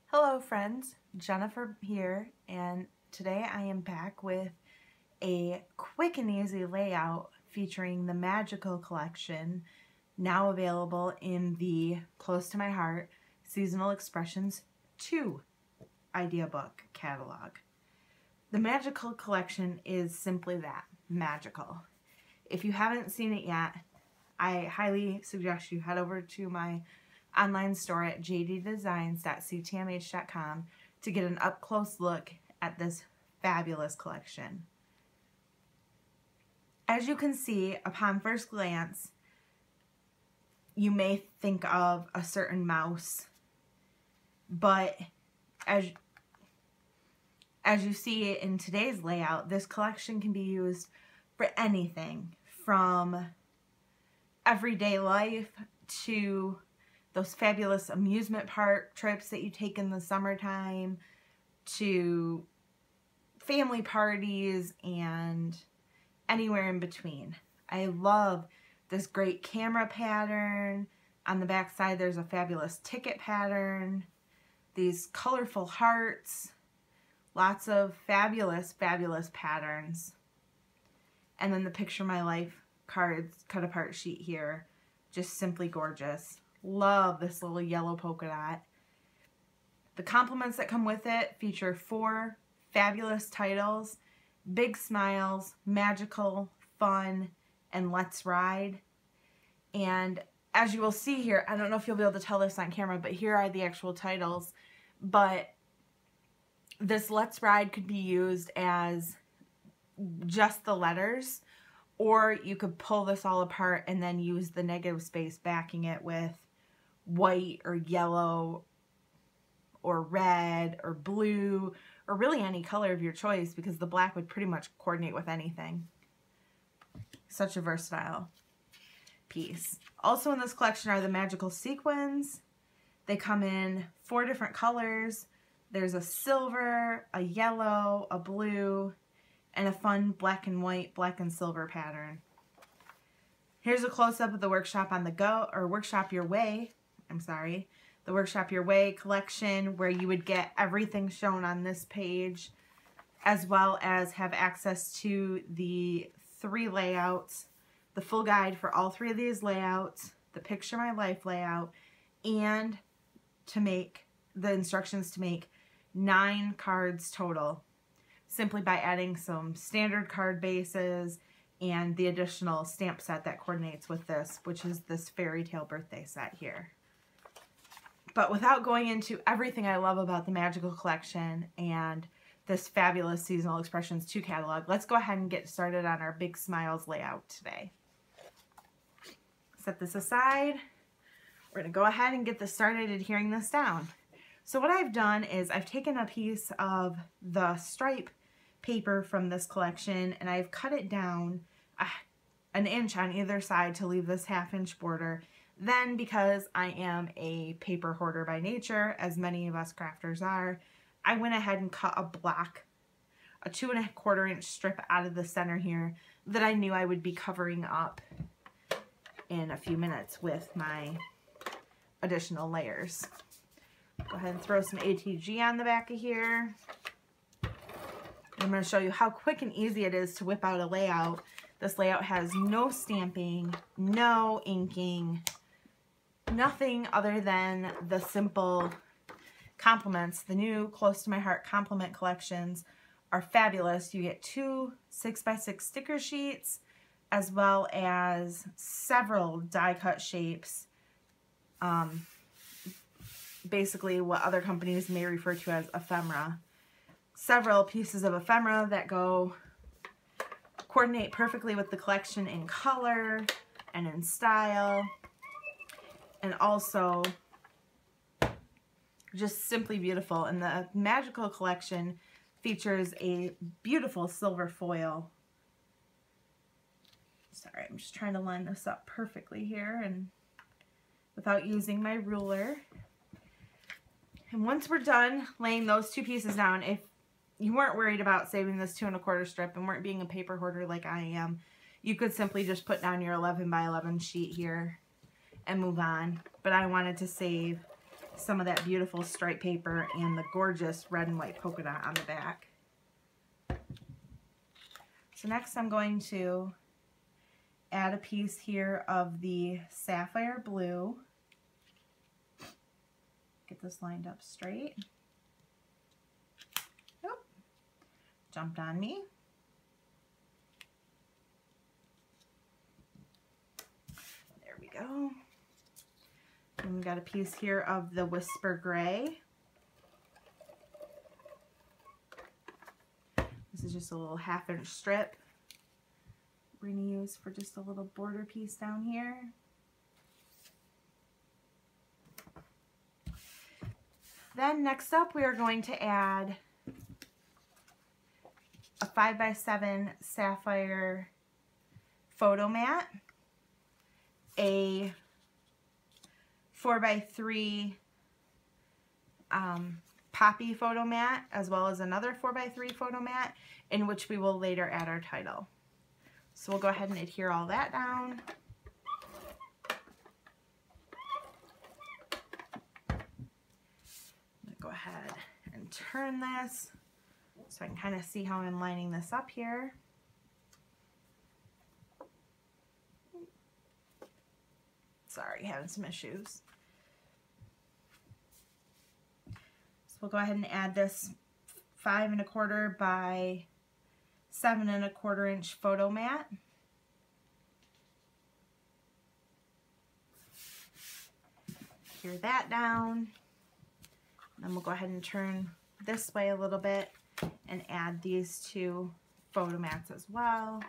Hello friends, Jennifer here, and today I am back with a quick and easy layout featuring the Magical collection, now available in the Close to My Heart Seasonal Expressions 2 idea book catalog. The Magical collection is simply that, magical. If you haven't seen it yet, I highly suggest you head over to my online store at jddesigns.ctmh.com to get an up-close look at this fabulous collection. As you can see, upon first glance, you may think of a certain mouse, but as you see in today's layout, this collection can be used for anything from everyday life to those fabulous amusement park trips that you take in the summertime, to family parties and anywhere in between. I love this great camera pattern. On the back side there's a fabulous ticket pattern, these colorful hearts, lots of fabulous patterns, and then the Picture My Life cards cut apart sheet here, just simply gorgeous. Love this little yellow polka dot. The compliments that come with it feature 4 fabulous titles: Big Smiles, Magical, Fun, and Let's Ride. And as you will see here, I don't know if you'll be able to tell this on camera, but here are the actual titles. But this Let's Ride could be used as just the letters, or you could pull this all apart and then use the negative space backing it with white or yellow or red or blue, or really any color of your choice, because the black would pretty much coordinate with anything. Such a versatile piece. Also in this collection are the Magical sequins. They come in 4 different colors. There's a silver, a yellow, a blue, and a fun black and white, black and silver pattern. Here's a close-up of the Workshop on the Go, or Workshop Your Way, the Workshop Your Way collection, where you would get everything shown on this page, as well as have access to the 3 layouts, the full guide for all 3 of these layouts, the Picture My Life layout, and to make the instructions to make 9 cards total, simply by adding some standard card bases and the additional stamp set that coordinates with this, which is this Fairy Tale birthday set here. But without going into everything I love about the Magical collection and this fabulous Seasonal Expressions 2 catalog, let's go ahead and get started on our Big Smiles layout today. Set this aside. We're going to go ahead and get this started adhering this down. So what I've done is I've taken a piece of the stripe paper from this collection and I've cut it down an inch on either side to leave this 1/2 inch border. Then, because I am a paper hoarder by nature, as many of us crafters are, I went ahead and cut a 2 1/4 inch strip out of the center here that I knew I would be covering up in a few minutes with my additional layers. Go ahead and throw some ATG on the back of here. I'm going to show you how quick and easy it is to whip out a layout. This layout has no stamping, no inking, nothing other than the simple compliments. The new Close to My Heart compliment collections are fabulous. You get 2 6x6 sticker sheets, as well as several die cut shapes, basically what other companies may refer to as ephemera. Several pieces of ephemera that coordinate perfectly with the collection in color and in style, and also just simply beautiful. And the Magical collection features a beautiful silver foil. Sorry, I'm just trying to line this up perfectly here and without using my ruler. And once we're done laying those 2 pieces down, if you weren't worried about saving this 2 1/4 strip and weren't being a paper hoarder like I am, you could simply just put down your 11 by 11 sheet here and move on. But I wanted to save some of that beautiful stripe paper and the gorgeous red and white polka dot on the back. So next I'm going to add a piece here of the sapphire blue. Get this lined up straight. Oh, jumped on me. There we go. And we got a piece here of the Whisper Gray. This is just a little 1/2 inch strip we're going to use for just a little border piece down here. Then next up we are going to add a 5x7 sapphire photo mat, a 4x3 poppy photo mat, as well as another 4x3 photo mat, in which we will later add our title. So we'll go ahead and adhere all that down. I'm going to go ahead and turn this so I can kind of see how I'm lining this up here. Sorry, having some issues. So we'll go ahead and add this 5 1/4 by 7 1/4 inch photo mat. Adhere that down. Then we'll go ahead and turn this way a little bit and add these 2 photo mats as well.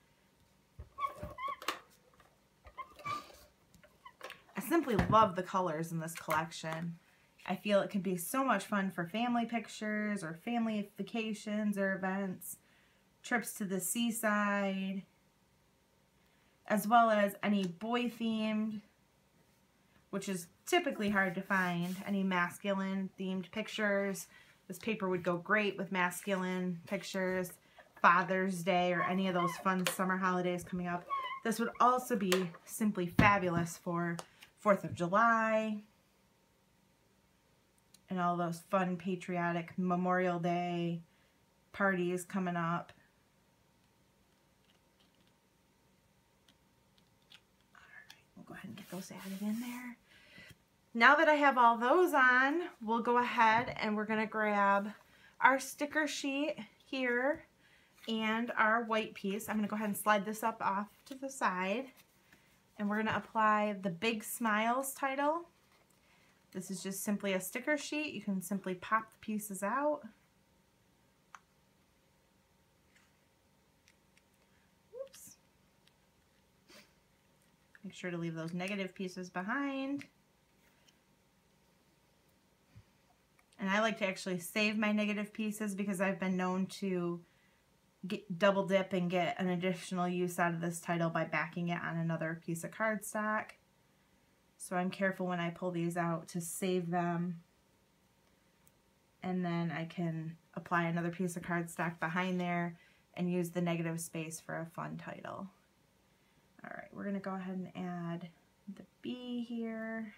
I simply love the colors in this collection. I feel it can be so much fun for family pictures or family vacations or events, trips to the seaside, as well as any boy themed, which is typically hard to find, any masculine themed pictures. This paper would go great with masculine pictures, Father's Day, or any of those fun summer holidays coming up. This would also be simply fabulous for 4th of July and all those fun patriotic Memorial Day parties coming up. We'll go ahead and get those added in there. Now that I have all those on, we'll go ahead and we're going to grab our sticker sheet here and our white piece. I'm going to go ahead and slide this up off to the side, and we're going to apply the Big Smiles title. This is just simply a sticker sheet. You can simply pop the pieces out. Oops. Make sure to leave those negative pieces behind. And I like to actually save my negative pieces because I've been known to double dip and get an additional use out of this title by backing it on another piece of cardstock. So I'm careful when I pull these out to save them, and then I can apply another piece of cardstock behind there and use the negative space for a fun title. Alright, we're going to go ahead and add the B here,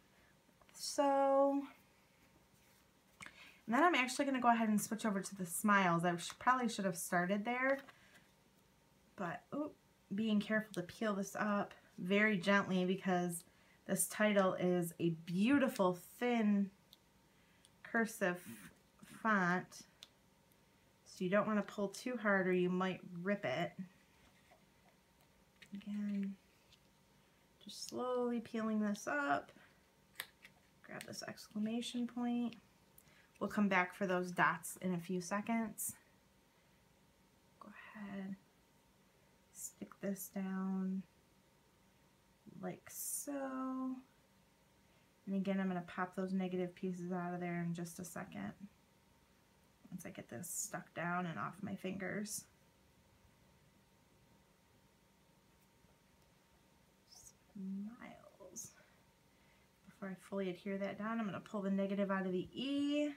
so. And then I'm actually going to go ahead and switch over to the smiles. I probably should have started there, but being careful to peel this up very gently because this title is a beautiful thin cursive font, so you don't want to pull too hard or you might rip it. Again, just slowly peeling this up. Grab this exclamation point. We'll come back for those dots in a few seconds. Go ahead, stick this down like so. And again, I'm going to pop those negative pieces out of there in just a second once I get this stuck down and off my fingers. Smiles. Before I fully adhere that down, I'm going to pull the negative out of the E.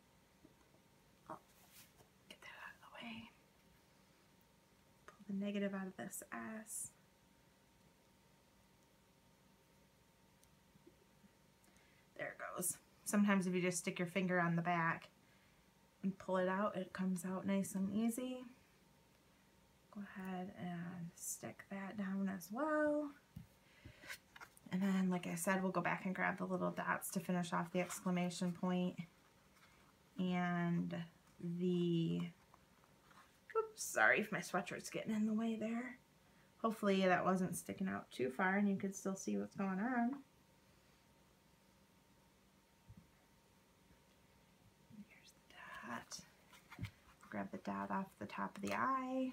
Get that out of the way. Pull the negative out of this S. There it goes. sometimes if you just stick your finger on the back and pull it out, it comes out nice and easy. Go ahead and stick that down as well. And then, like I said, we'll go back and grab the little dots to finish off the exclamation point and the, oops, sorry if my sweatshirt's getting in the way there. Hopefully that wasn't sticking out too far and you could still see what's going on. Here's the dot. Grab the dot off the top of the eye.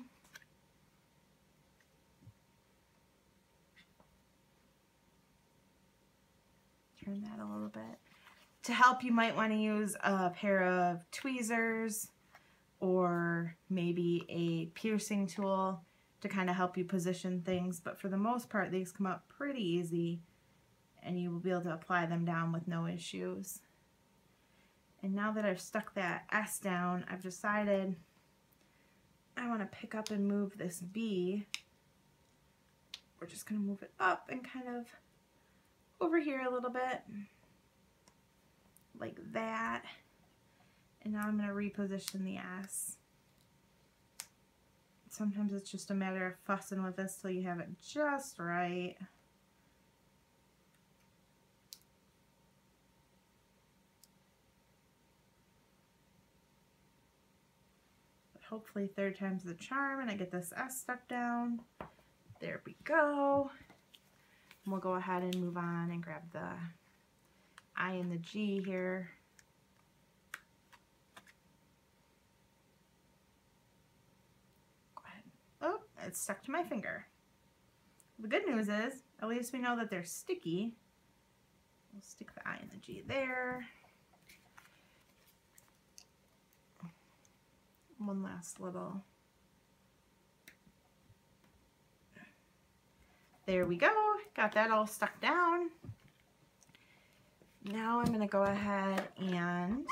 Turn that a little bit. To help, you might want to use a pair of tweezers or maybe a piercing tool to kind of help you position things, but for the most part these come up pretty easy and you will be able to apply them down with no issues. And now that I've stuck that S down, I've decided I want to pick up and move this B. We're just going to move it up and kind of over here a little bit, like that. And now I'm going to reposition the S. Sometimes it's just a matter of fussing with this till you have it just right. But hopefully third time's the charm and I get this S stuck down. There we go. And we'll go ahead and move on and grab the I and the G here. Go ahead. Oh, it's stuck to my finger. The good news is, at least we know that they're sticky. We'll stick the I and the G there. One last little. There we go. Got that all stuck down. Now I'm going to go ahead and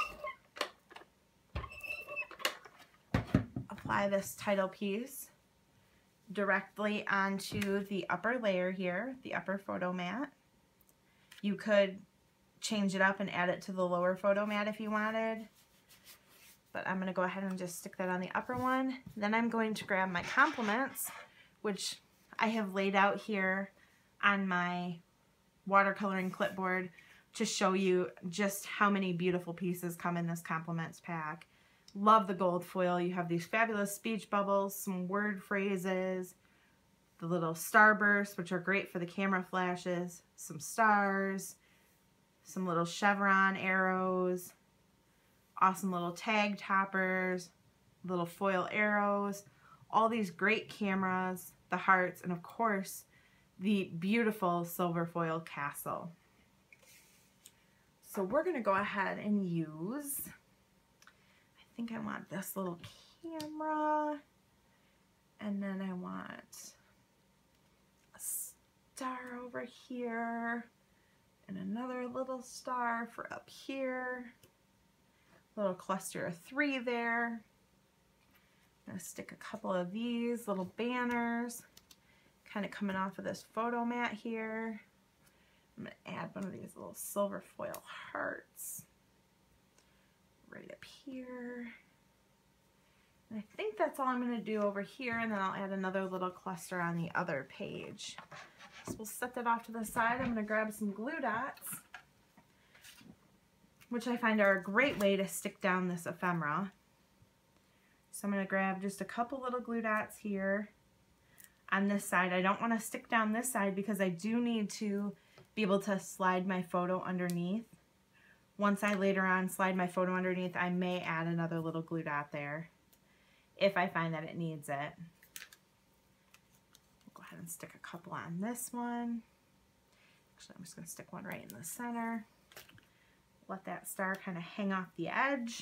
apply this title piece directly onto the upper layer here, the upper photo mat. You could change it up and add it to the lower photo mat if you wanted, but I'm going to go ahead and just stick that on the upper one. Then I'm going to grab my compliments, which I have laid out here on my watercoloring clipboard to show you just how many beautiful pieces come in this compliments pack. Love the gold foil. You have these fabulous speech bubbles, some word phrases, the little starbursts, which are great for the camera flashes, some stars, some little chevron arrows, awesome little tag toppers, little foil arrows, all these great cameras, the hearts, and of course the beautiful silver foil castle. So we're going to go ahead and use, I think I want this little camera, and then I want a star over here and another little star for up here, little cluster of 3 there. I'm going to stick a couple of these little banners kind of coming off of this photo mat here. I'm going to add one of these little silver foil hearts right up here. And I think that's all I'm going to do over here, and then I'll add another little cluster on the other page. So we'll set that off to the side. I'm going to grab some glue dots, which I find are a great way to stick down this ephemera. So I'm going to grab just a couple little glue dots here on this side. I don't want to stick down this side because I do need to be able to slide my photo underneath. Once I later on slide my photo underneath, I may add another little glue dot there if I find that it needs it. Go ahead and stick a couple on this one. Actually, I'm just going to stick one right in the center. Let that star kind of hang off the edge.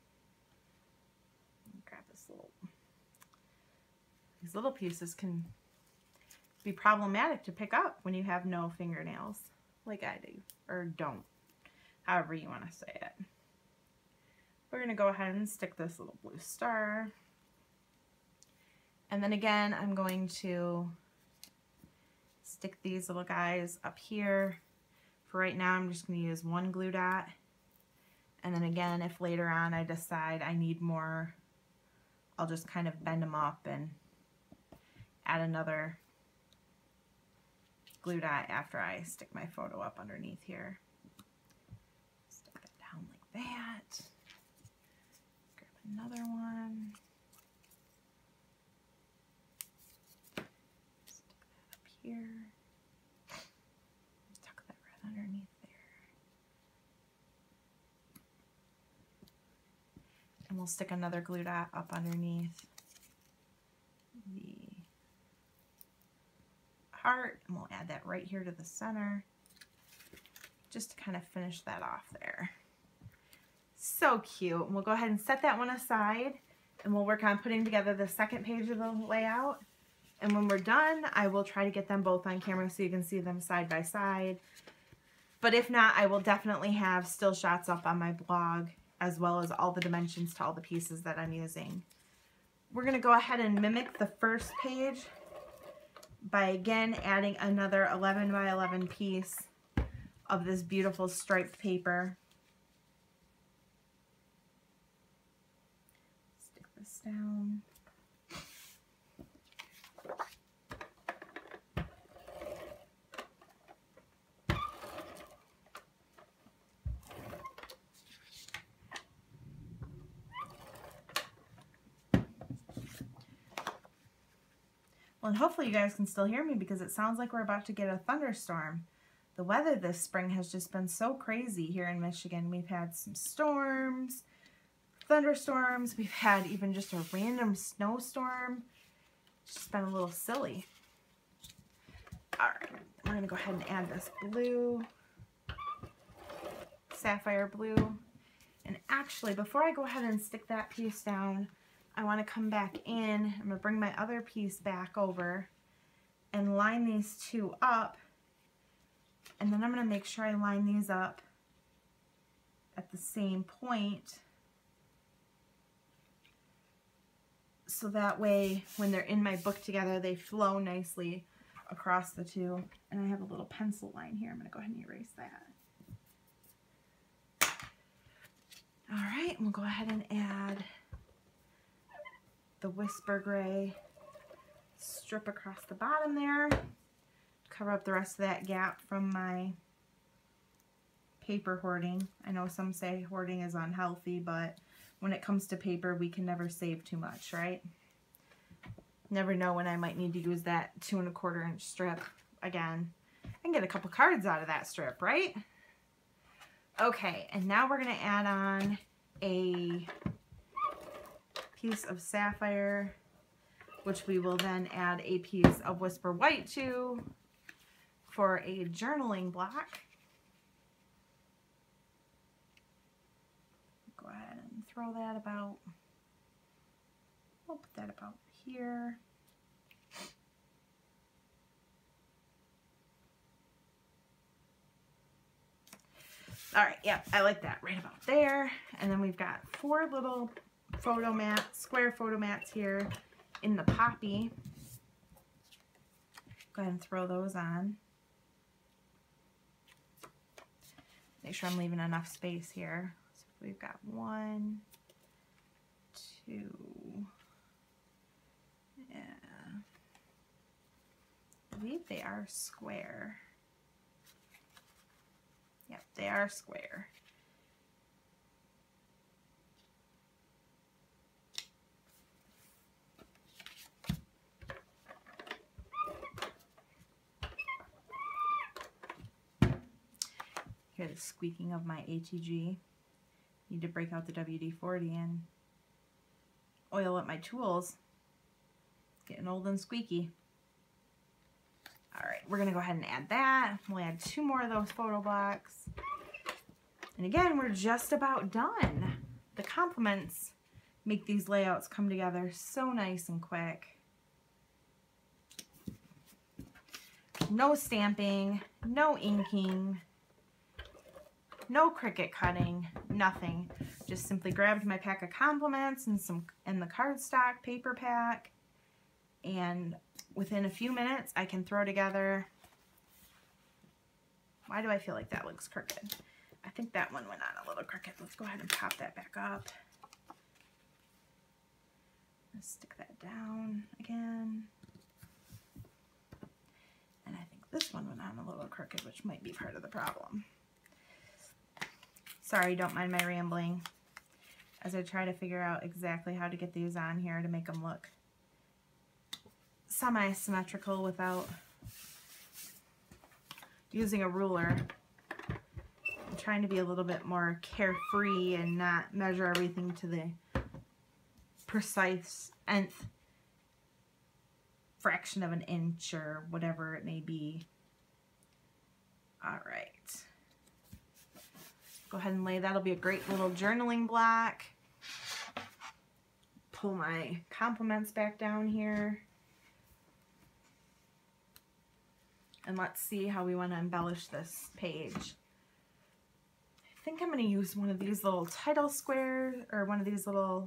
Grab this little, these little pieces can be problematic to pick up when you have no fingernails, like I do, or don't, however you want to say it. We're going to go ahead and stick this little blue star. And then again, I'm going to stick these little guys up here. For right now, I'm just going to use one glue dot And then again, if later on I decide I need more, I'll just kind of bend them up and add another glue dot after I stick my photo up underneath here. Stick that down like that. Grab another one. Stick that up here. Tuck that right underneath there. And we'll stick another glue dot up underneath the heart, and we'll add that right here to the center just to kind of finish that off there. So cute. And we'll go ahead and set that one aside, and we'll work on putting together the second page of the layout. And when we're done, I will try to get them both on camera so you can see them side by side. But if not, I will definitely have still shots up on my blog, as well as all the dimensions to all the pieces that I'm using. We're going to go ahead and mimic the first page by again adding another 11 by 11 piece of this beautiful striped paper. Stick this down. Well, and hopefully you guys can still hear me because it sounds like we're about to get a thunderstorm. The weather this spring has just been so crazy here in Michigan. We've had some storms, thunderstorms. We've had even just a random snowstorm. It's just been a little silly. All right, we're going to go ahead and add this blue, sapphire blue. And actually, before I go ahead and stick that piece down, I want to come back in. I'm going to bring my other piece back over and line these two up. And then I'm going to make sure I line these up at the same point. So that way, when they're in my book together, they flow nicely across the two. And I have a little pencil line here. I'm going to go ahead and erase that. All right, we'll go ahead and add the Whisper Gray strip across the bottom there. Cover up the rest of that gap from my paper hoarding. I know some say hoarding is unhealthy, but when it comes to paper, we can never save too much, right? Never know when I might need to use that 2 1/4 inch strip again. I can get a couple cards out of that strip, right? Okay, and now we're going to add on a piece of sapphire, which we will then add a piece of Whisper White to for a journaling block. Go ahead and throw that about, I'll put that about here. All right, yeah, I like that right about there. And then we've got 4 little photo mats, square photo mats here in the poppy. Go ahead and throw those on. Make sure I'm leaving enough space here. So we've got 1, 2, yeah. I believe they are square. Yep, they are square. Hear the squeaking of my ATG. Need to break out the WD-40 and oil up my tools. It's getting old and squeaky. All right, we're gonna go ahead and add that. We'll add 2 more of those photo blocks. And again, we're just about done. The complements make these layouts come together so nice and quick. No stamping, no inking, no Cricut cutting, nothing. Just simply grabbed my pack of complements and the cardstock paper pack, and within a few minutes I can throw together. Why do I feel like that looks crooked? I think that one went on a little crooked. Let's go ahead and pop that back up. Let's stick that down again. And I think this one went on a little crooked, which might be part of the problem. Sorry, don't mind my rambling as I try to figure out exactly how to get these on here to make them look semi-symmetrical without using a ruler. I'm trying to be a little bit more carefree and not measure everything to the precise nth fraction of an inch or whatever it may be. All right. Go ahead and lay that'll be a great little journaling block. Pull my compliments back down here. And let's see how we want to embellish this page. I think I'm going to use one of these little title squares, or one of these little,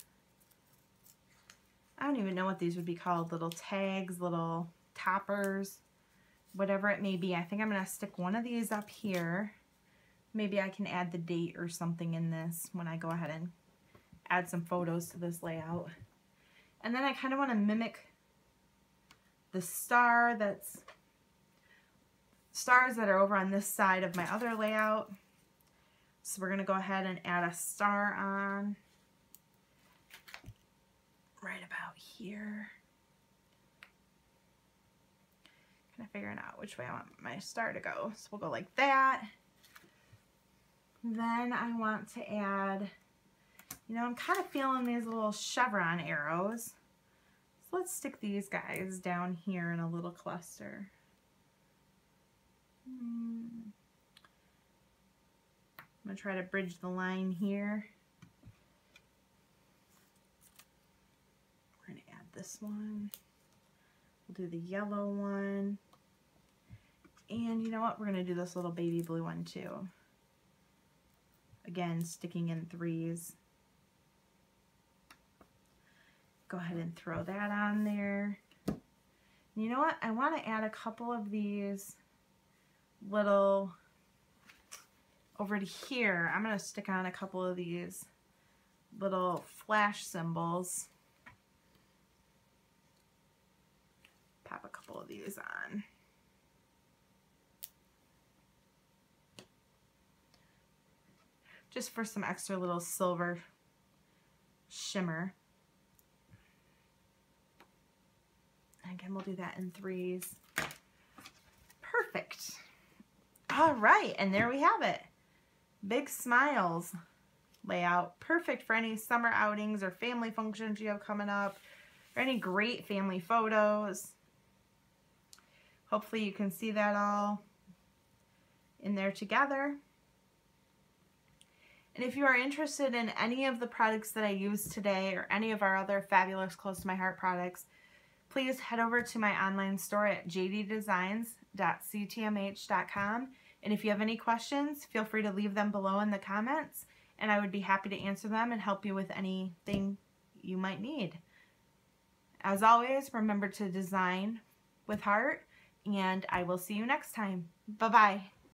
I don't even know what these would be called, little tags, little toppers, whatever it may be. I think I'm going to stick one of these up here. Maybe I can add the date or something in this when I go ahead and add some photos to this layout. And then I kind of want to mimic the stars that are over on this side of my other layout. So we're going to go ahead and add a star on right about here. Kind of figuring out which way I want my star to go. So we'll go like that. Then I want to add, you know, I'm kind of feeling these little chevron arrows. So let's stick these guys down here in a little cluster. I'm going to try to bridge the line here. We're going to add this one. We'll do the yellow one. And you know what? We're going to do this little baby blue one too. Again, sticking in threes. Go ahead and throw that on there. And you know what? I want to add a couple of these little, over to here, I'm going to stick on a couple of these little flash symbols. Pop a couple of these on. Just for some extra little silver shimmer. And again, we'll do that in threes. Perfect. All right, and there we have it. Big Smiles layout. Perfect for any summer outings or family functions you have coming up, or any great family photos. Hopefully you can see that all in there together. And if you are interested in any of the products that I used today or any of our other fabulous Close to My Heart products, please head over to my online store at jddesigns.ctmh.com. And if you have any questions, feel free to leave them below in the comments, and I would be happy to answer them and help you with anything you might need. As always, remember to design with heart, and I will see you next time. Bye-bye.